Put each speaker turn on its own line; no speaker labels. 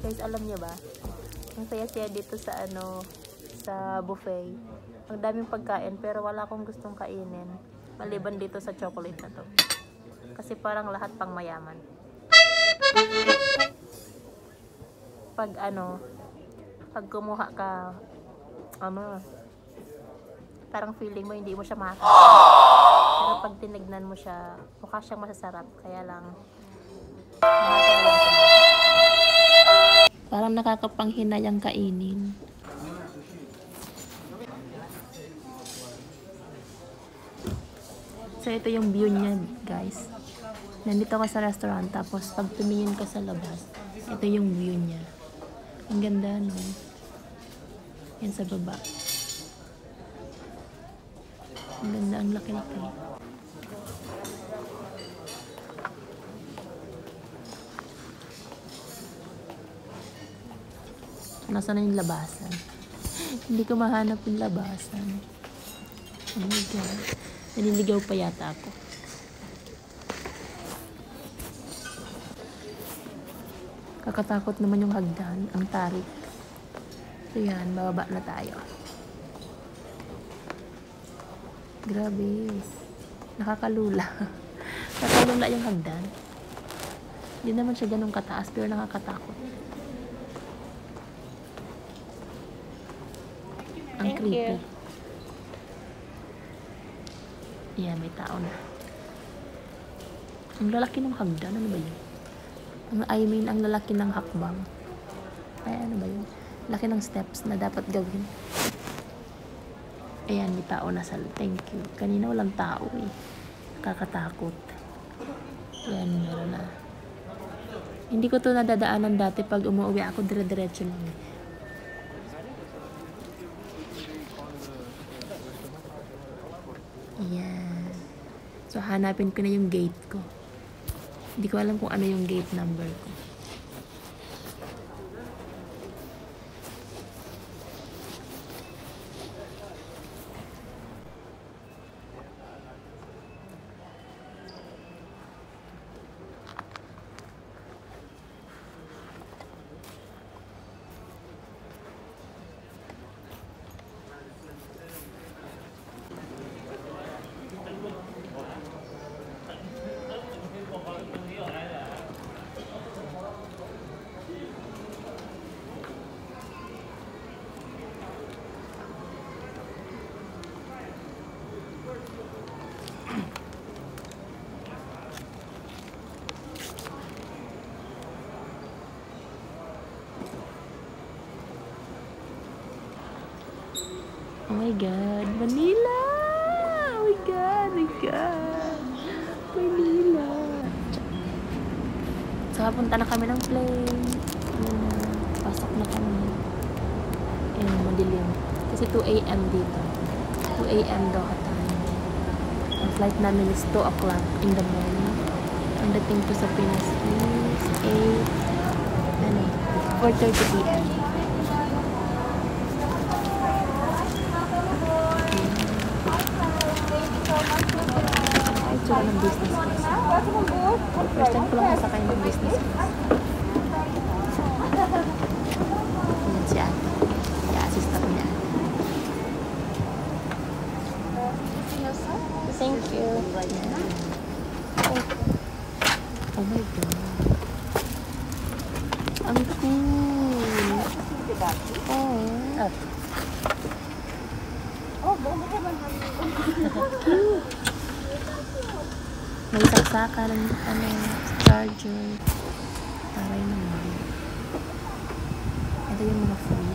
Guys, alam niyo ba? Ang saya-saya dito sa sa buffet. Ang daming pagkain pero wala akong gustong kainin. Maliban dito sa chocolate na to. Kasi parang lahat pang mayaman. Pag pag kumuha ka, parang feeling mo hindi mo siya makakain. Pero pag tinignan mo siya, mukha siyang masasarap. Kaya lang, parang nakakapanghinayang kainin. So, ito yung view niya, guys. Nandito ka sa restaurant, tapos pag tumingin ka sa labas, ito yung view niya. Ang ganda, no? Yan sa baba. Ang ganda, ang laki-laki. Nasaan na yung labasan? Hindi ko mahanap yung labasan. Oh my God. Naliligaw pa yata ako. Kakatakot naman yung hagdan, ang tarik. So yan, bababa na tayo. Grabe. Nakakalula. Nakakalula yung hagdan. Hindi naman siya ganun kataas, pero nakakatakot. Ang creepy. Yeah, may tao na. Ang lalaki ng hagdan, ano ba yun? I mean, ang lalaki ng hakbang. Ay, ano ba yun? Laki ng steps na dapat gawin. Ayan, may tao na sa... Thank you. Kanina walang tao eh. Nakakatakot. Ayan, meron na. Hindi ko to nadadaanan dati pag umuwi ako, dire-diretso lang eh. Ayan. So, hanapin ko na yung gate ko. Hindi ko alam kung ano yung gate number ko. Oh my God, Manila! Oh my God, Manila! So, punta na kami ng plane. Pasok na kami. Ayan, madilim. Kasi 2 AM dito. 2 AM daw time. Ang flight namin is 2 o'clock in the morning. Ang dating ko sa Pinas is 4:30 PM. Itsura ng business class. First time ko lang nasakay ng business class. Ayan si ate. I-assist ako niya. Thank you. Oh my God. Ang cool. Oh. May saksakan ng charger. Taray naman. Ito yung mga phone.